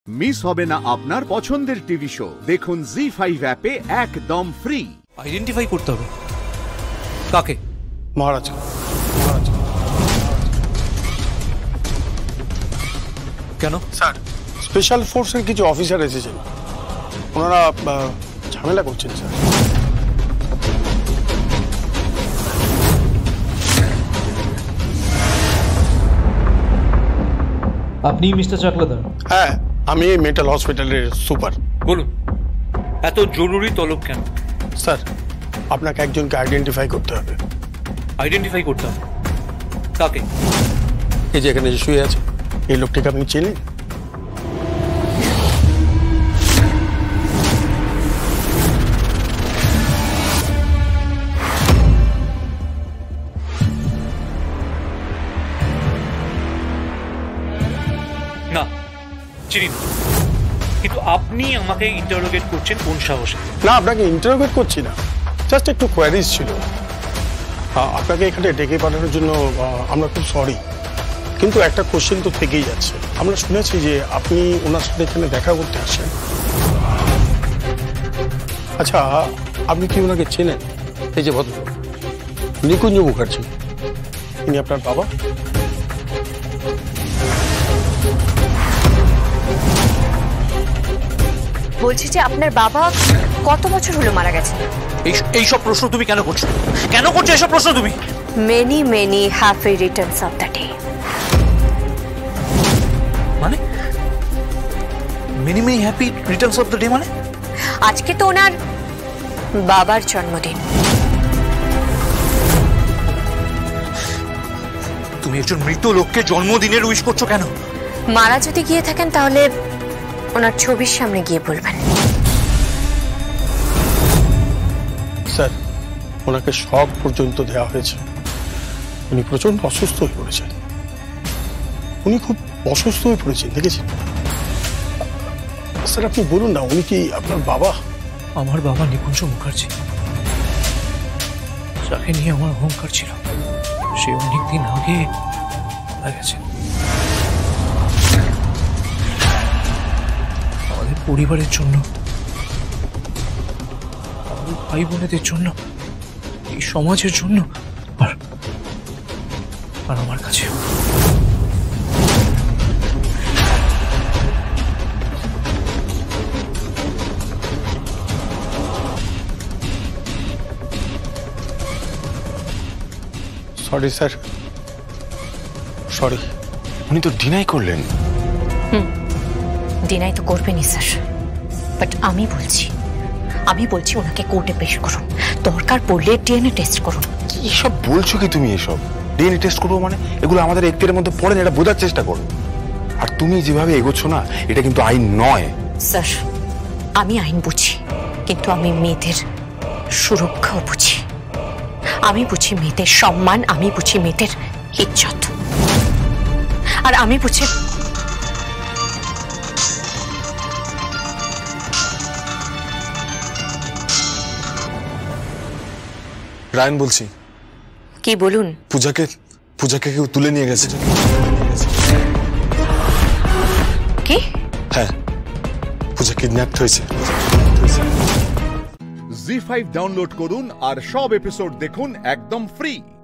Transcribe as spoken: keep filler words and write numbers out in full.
Miss হবে না আপনার পছন্দের টিভি শো। দেখুন জি ফাইভ অ্যাপে একদম ফ্রি। আইডেন্টিফাই করতে হবে কাকে? মহারাজ। কেন স্যার, স্পেশাল ফোর্সের কিছু অফিসার এসেছেন, ওনারা ঝামেলা করছেন স্যার। আপনি মিস্টার চাকলাদার? হ্যাঁ, আমি এই মেন্টাল হসপিটালের সুপার। বলুন, এত জরুরি তলব কেন? স্যার, আপনাকে একজনকে আইডেন্টিফাই করতে হবে। আইডেন্টিফাই করতে হবে কাকে? এই যে এখানে যে শুয়ে আছে, এই লোকটিকে আপনি চেনেন? না, চিনি না। কিন্তু আপনি আমাকে ইন্টারোগেট করছেন কোন সাহসে? না, আপনাকে ইন্টারোগেট করছি না, জাস্ট একটু কোয়ারিজ ছিল। আপনাকে এখানে ডেকে পাঠানোর জন্য আমরা খুব সরি, কিন্তু একটা কোশ্চেন তো থেকেই যাচ্ছে। আমরা শুনেছি যে আপনি ওনার সাথে এখানে দেখা করতে আসেন। আচ্ছা, আপনি কি ওনাকে চেনেন? এই যে ভদ্রলোক নিকুঞ্জ মুখার্জি, ইনি আপনার বাবা? বলছি যে আপনার বাবা কত বছর হলো মারা গেছে? এই সব প্রশ্ন তুমি কেন করছো? কেন করছো এইসব প্রশ্ন তুমি? Many many happy returns of the day. মানে many many happy returns of the day মানে? আজকে তো ওনার বাবার জন্মদিন। তুমি একজন মৃত লোককে জন্মদিনের উইশ করছো কেন? মারা যদি গিয়ে থাকেন তাহলে ওনার ছবির সামনে গিয়ে বলবেন। স্যার, ওনাকে শক পর্যন্ত দেওয়া হয়েছে। উনি প্রচন্ড অসুস্থ হয়ে পড়েছেন। উনি খুব অসুস্থ হয়ে পড়েছেন, দেখেছেন? স্যার, আপনি বলুন না, উনি কি আপনার বাবা? আমার বাবা নিকুঞ্জ মুখার্জি, যাকে নিয়ে আমার অহংকার ছিল, সে অনেকদিন আগে মারা গেছে। আমাদের পরিবারের জন্য, আমাদের ভাই বোনেদের জন্য, এই সমাজের জন্য, আর আর আমার কাছে। Sorry sir, sorry. উনি তো ডিনাই করলেন। হুম, ডিনাই তো করবেনই স্যার, বাট আমি বলছি আমি বলছি ওনাকে কোর্টে পেশ করুন, দরকার পড়লে ডিএনএ টেস্ট করুন। কি সব বলছো কি তুমি? এসব ডিএনএ টেস্ট করবো মানে? এগুলো আমাদের এক্টের মধ্যে পড়ে না, এটা বোঝার চেষ্টা করো। আর তুমি যেভাবে এগোচ্ছ না, এটা কিন্তু আইন নয়। স্যার, আমি আইন বুঝি, কিন্তু আমি মেয়েদের সুরক্ষাও বুঝি। আমি বুঝি মেয়েদের সম্মান, আমি বুঝি মেয়েদের ইজ্জত, আর আমি বুঝি রায়ন বলছি। কি বলুন? পূজাকে পূজাকে কেউ তুলে নিয়ে গেছে। কি? হ্যাঁ, পূজা কিডন্যাপ হয়েছে। জি ফাইভ ডাউনলোড করুন আর সব এপিসোড দেখুন একদম ফ্রি।